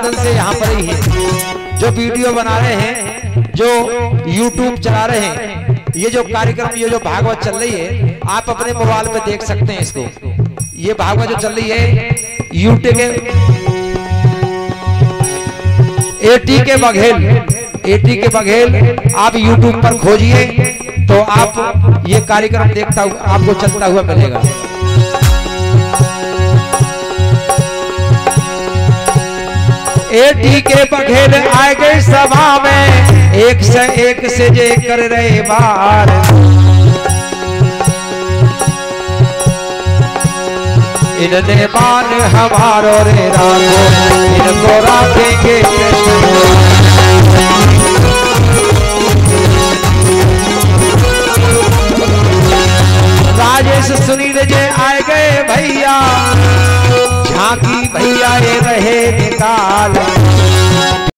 दिन से यहाँ पर ही है, जो वीडियो बना रहे हैं, जो YouTube चला रहे हैं, ये जो कार्यक्रम, ये जो भागवत चल रही है, आप अपने मोबाइल पे देख सकते हैं इसको। ये भागवत जो चल रही है YouTube के एटी के बघेल आप YouTube पर खोजिए तो आप ये कार्यक्रम देखता हुआ आपको चलता हुआ मिलेगा। एटी के बघेल आए गए सभा में, एक से जे कर रहे बार। इनने मान हमारो रे राखो, इनको